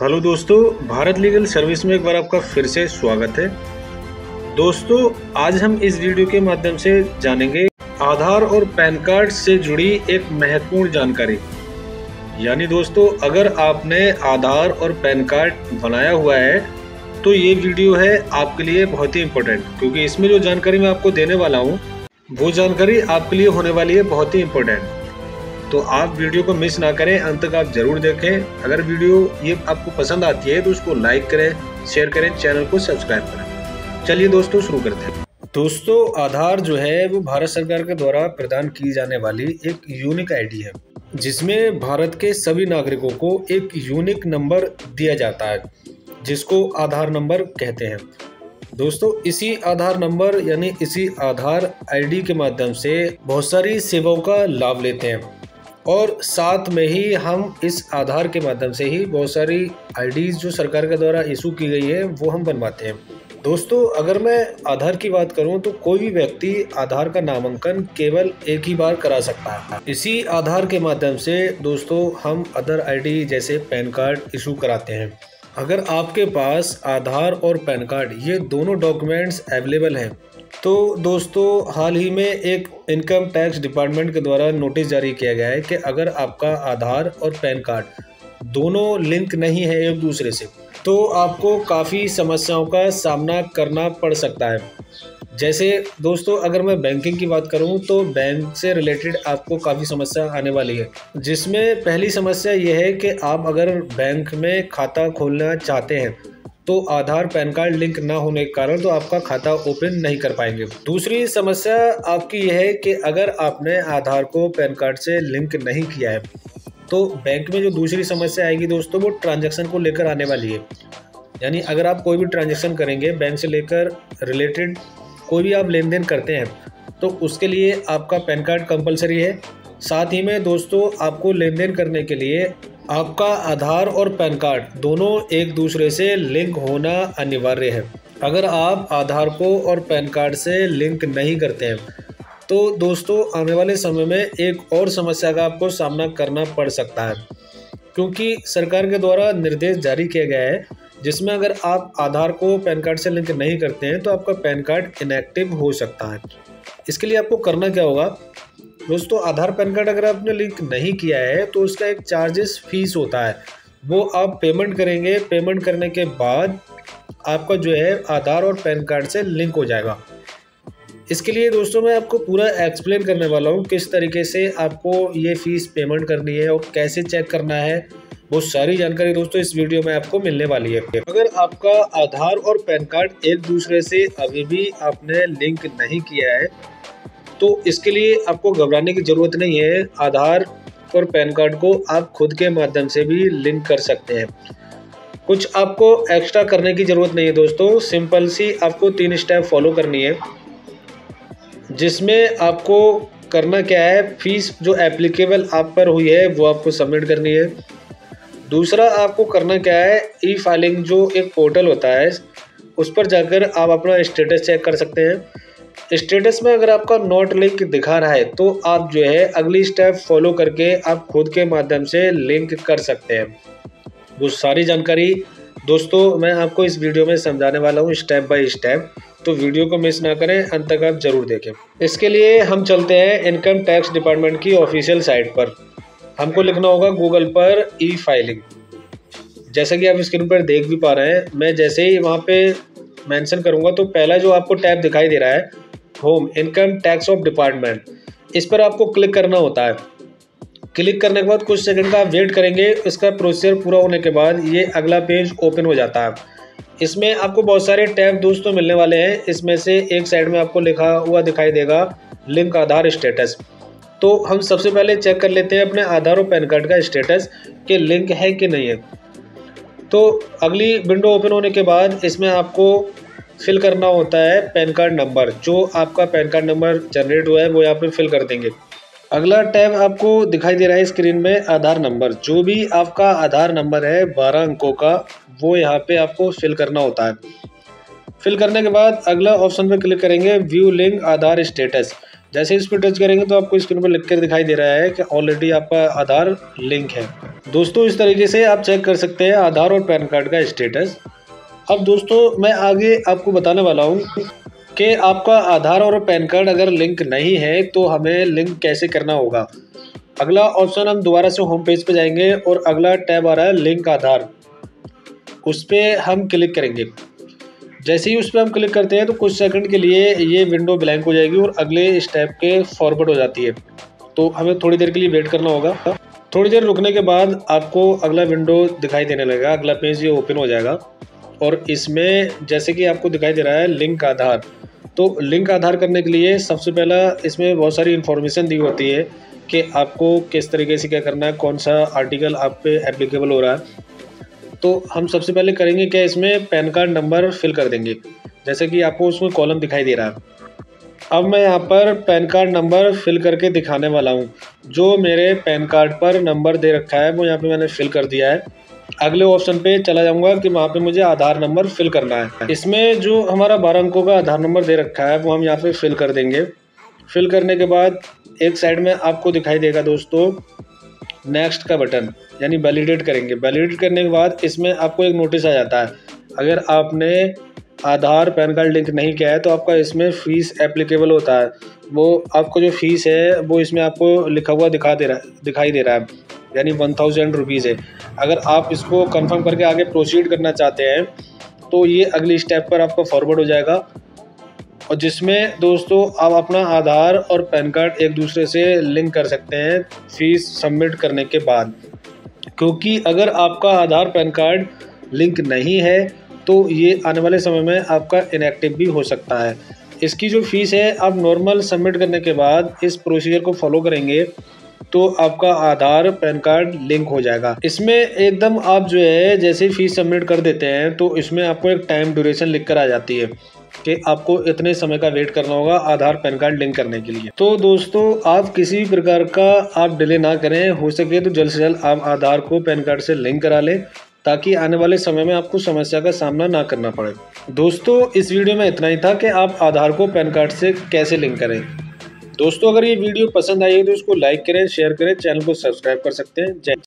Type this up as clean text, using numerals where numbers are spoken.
Hello दोस्तों, Bharat legal service में एक बार आपका फिर से स्वागत है। दोस्तों, आज हम इस वीडियो के माध्यम से जानेंगे आधार और पैन कार्ड से जुड़ी एक महत्वपूर्ण जानकारी। यानी दोस्तों, अगर आपने आधार और पैन कार्ड बनाया हुआ है तो ये वीडियो है आपके लिए बहुत ही इम्पोर्टेंट, क्योंकि इसमें जो जानकारी मैं आपको देने वाला हूँ वो जानकारी आपके लिए होने वाली है बहुत ही इम्पोर्टेंट। तो आप वीडियो को मिस ना करें, अंत तक आप जरूर देखें। अगर वीडियो ये आपको पसंद आती है तो उसको लाइक करें, शेयर करें, चैनल को सब्सक्राइब करें। चलिए दोस्तों, शुरू करते हैं। दोस्तों, आधार जो है वो भारत सरकार के द्वारा प्रदान की जाने वाली एक यूनिक आईडी है, जिसमें भारत के सभी नागरिकों को एक यूनिक नंबर दिया जाता है, जिसको आधार नंबर कहते हैं। दोस्तों, इसी आधार नंबर यानी इसी आधार आईडी के माध्यम से बहुत सारी सेवाओं का लाभ लेते हैं और साथ में ही हम इस आधार के माध्यम से ही बहुत सारी आईडीज जो सरकार के द्वारा इशू की गई है वो हम बनवाते हैं। दोस्तों, अगर मैं आधार की बात करूं तो कोई भी व्यक्ति आधार का नामांकन केवल एक ही बार करा सकता है। इसी आधार के माध्यम से दोस्तों हम अदर आईडी जैसे पैन कार्ड इशू कराते हैं। अगर आपके पास आधार और पैन कार्ड ये दोनों डॉक्यूमेंट्स अवेलेबल हैं तो दोस्तों हाल ही में एक इनकम टैक्स डिपार्टमेंट के द्वारा नोटिस जारी किया गया है कि अगर आपका आधार और पैन कार्ड दोनों लिंक नहीं है एक दूसरे से तो आपको काफ़ी समस्याओं का सामना करना पड़ सकता है। जैसे दोस्तों, अगर मैं बैंकिंग की बात करूं तो बैंक से रिलेटेड आपको काफ़ी समस्या आने वाली है, जिसमें पहली समस्या यह है कि आप अगर बैंक में खाता खोलना चाहते हैं तो आधार पैन कार्ड लिंक ना होने के कारण तो आपका खाता ओपन नहीं कर पाएंगे। दूसरी समस्या आपकी यह है कि अगर आपने आधार को पैन कार्ड से लिंक नहीं किया है तो बैंक में जो दूसरी समस्या आएगी दोस्तों वो ट्रांजैक्शन को लेकर आने वाली है। यानी अगर आप कोई भी ट्रांजैक्शन करेंगे बैंक से लेकर रिलेटेड कोई भी आप लेन देन करते हैं तो उसके लिए आपका पैन कार्ड कंपलसरी है। साथ ही में दोस्तों आपको लेन देन करने के लिए आपका आधार और पैन कार्ड दोनों एक दूसरे से लिंक होना अनिवार्य है। अगर आप आधार को और पैन कार्ड से लिंक नहीं करते हैं तो दोस्तों आने वाले समय में एक और समस्या का आपको सामना करना पड़ सकता है, क्योंकि सरकार के द्वारा निर्देश जारी किया गया है जिसमें अगर आप आधार को पैन कार्ड से लिंक नहीं करते हैं तो आपका पैन कार्ड इनएक्टिव हो सकता है। इसके लिए आपको करना क्या होगा दोस्तों, आधार पैन कार्ड अगर आपने लिंक नहीं किया है तो उसका एक चार्जेस फीस होता है, वो आप पेमेंट करेंगे। पेमेंट करने के बाद आपका जो है आधार और पैन कार्ड से लिंक हो जाएगा। इसके लिए दोस्तों मैं आपको पूरा एक्सप्लेन करने वाला हूँ किस तरीके से आपको ये फीस पेमेंट करनी है और कैसे चेक करना है। वो सारी जानकारी दोस्तों इस वीडियो में आपको मिलने वाली है। अगर आपका आधार और पैन कार्ड एक दूसरे से अभी भी आपने लिंक नहीं किया है तो इसके लिए आपको घबराने की ज़रूरत नहीं है। आधार और पैन कार्ड को आप खुद के माध्यम से भी लिंक कर सकते हैं। कुछ आपको एक्स्ट्रा करने की ज़रूरत नहीं है दोस्तों, सिंपल सी आपको 3 स्टेप फॉलो करनी है, जिसमें आपको करना क्या है, फीस जो एप्लीकेबल आप पर हुई है वो आपको सबमिट करनी है। दूसरा आपको करना क्या है, ई फाइलिंग जो एक पोर्टल होता है उस पर जाकर आप अपना स्टेटस चेक कर सकते हैं। स्टेटस में अगर आपका नॉट लिंक दिखा रहा है तो आप जो है अगली स्टेप फॉलो करके आप खुद के माध्यम से लिंक कर सकते हैं। वो सारी जानकारी दोस्तों मैं आपको इस वीडियो में समझाने वाला हूँ स्टेप बाय स्टेप, तो वीडियो को मिस ना करें, अंत तक आप जरूर देखें। इसके लिए हम चलते हैं इनकम टैक्स डिपार्टमेंट की ऑफिशियल साइट पर। हमको लिखना होगा गूगल पर ई फाइलिंग। जैसा कि आप स्क्रीन पर देख भी पा रहे हैं, मैं जैसे ही वहाँ पे मेंशन करूँगा तो पहला जो आपको टैब दिखाई दे रहा है home income tax of department, इस पर आपको क्लिक करना होता है। क्लिक करने के बाद कुछ सेकंड का आप वेट करेंगे। इसका प्रोसीजर पूरा होने के बाद ये अगला पेज ओपन हो जाता है। इसमें आपको बहुत सारे टैब दोस्तों मिलने वाले हैं। इसमें से एक साइड में आपको लिखा हुआ दिखाई देगा लिंक आधार स्टेटस। तो हम सबसे पहले चेक कर लेते हैं अपने आधार और पैन कार्ड का स्टेटस कि लिंक है कि नहीं है। तो अगली विंडो ओपन होने के बाद इसमें आपको फिल करना होता है पैन कार्ड नंबर। जो आपका पैन कार्ड नंबर जनरेट हुआ है वो यहाँ पे फिल कर देंगे। अगला टैब आपको दिखाई दे रहा है स्क्रीन में आधार नंबर। जो भी आपका आधार नंबर है 12 अंकों का वो यहाँ पे आपको फिल करना होता है। फिल करने के बाद अगला ऑप्शन पे क्लिक करेंगे व्यू लिंक आधार स्टेटस। जैसे इस पर टच करेंगे तो आपको स्क्रीन पर लिख कर दिखाई दे रहा है कि ऑलरेडी आपका आधार लिंक है। दोस्तों इस तरीके से आप चेक कर सकते हैं आधार और पैन कार्ड का स्टेटस। अब दोस्तों मैं आगे आपको बताने वाला हूँ कि आपका आधार और पैन कार्ड अगर लिंक नहीं है तो हमें लिंक कैसे करना होगा। अगला ऑप्शन हम दोबारा से होम पेज पे जाएंगे और अगला टैब आ रहा है लिंक आधार, उस पर हम क्लिक करेंगे। जैसे ही उस पर हम क्लिक करते हैं तो कुछ सेकंड के लिए ये विंडो ब्लैंक हो जाएगी और अगले स्टेप के फॉरवर्ड हो जाती है। तो हमें थोड़ी देर के लिए वेट करना होगा। थोड़ी देर रुकने के बाद आपको अगला विंडो दिखाई देने लगेगा, अगला पेज ये ओपन हो जाएगा और इसमें जैसे कि आपको दिखाई दे रहा है लिंक आधार। तो लिंक आधार करने के लिए सबसे पहला इसमें बहुत सारी इन्फॉर्मेशन दी होती है कि आपको किस तरीके से क्या करना है, कौन सा आर्टिकल आप पे एप्लीकेबल हो रहा है। तो हम सबसे पहले करेंगे क्या, इसमें पैन कार्ड नंबर फिल कर देंगे, जैसे कि आपको उसमें कॉलम दिखाई दे रहा है। अब मैं यहाँ पर पैन कार्ड नंबर फिल करके दिखाने वाला हूँ। जो मेरे पैन कार्ड पर नंबर दे रखा है वो यहाँ पे मैंने फिल कर दिया है। अगले ऑप्शन पे चला जाऊँगा कि वहाँ पे मुझे आधार नंबर फिल करना है। इसमें जो हमारा 12 अंकों का आधार नंबर दे रखा है वो हम यहाँ पे फिल कर देंगे। फिल करने के बाद एक साइड में आपको दिखाई देगा दोस्तों नेक्स्ट का बटन, यानी वैलिडेट करेंगे। वैलिडेट करने के बाद इसमें आपको एक नोटिस आ जाता है, अगर आपने आधार पैन कार्ड लिंक नहीं किया है तो आपका इसमें फ़ीस एप्लीकेबल होता है। वो आपको जो फ़ीस है वो इसमें आपको लिखा हुआ दिखाई दे रहा है, यानी 1000 रुपीज़ है। अगर आप इसको कंफर्म करके आगे प्रोसीड करना चाहते हैं तो ये अगली स्टेप पर आपका फॉरवर्ड हो जाएगा, और जिसमें दोस्तों आप अपना आधार और पैन कार्ड एक दूसरे से लिंक कर सकते हैं फीस सबमिट करने के बाद। क्योंकि अगर आपका आधार पैन कार्ड लिंक नहीं है तो ये आने वाले समय में आपका इनएक्टिव भी हो सकता है। इसकी जो फ़ीस है आप नॉर्मल सबमिट करने के बाद इस प्रोसीजर को फॉलो करेंगे तो आपका आधार पैन कार्ड लिंक हो जाएगा। इसमें एकदम आप जो है जैसे ही फ़ीस सबमिट कर देते हैं तो इसमें आपको एक टाइम ड्यूरेशन लिख कर आ जाती है कि आपको इतने समय का वेट करना होगा आधार पैन कार्ड लिंक करने के लिए। तो दोस्तों आप किसी भी प्रकार का आप डिले ना करें, हो सके तो जल्द से जल्द आप आधार को पैन कार्ड से लिंक करा लें ताकि आने वाले समय में आपको समस्या का सामना ना करना पड़े। दोस्तों इस वीडियो में इतना ही था कि आप आधार को पैन कार्ड से कैसे लिंक करें। दोस्तों अगर ये वीडियो पसंद आई है तो इसको लाइक करें, शेयर करें, चैनल को सब्सक्राइब कर सकते हैं। जय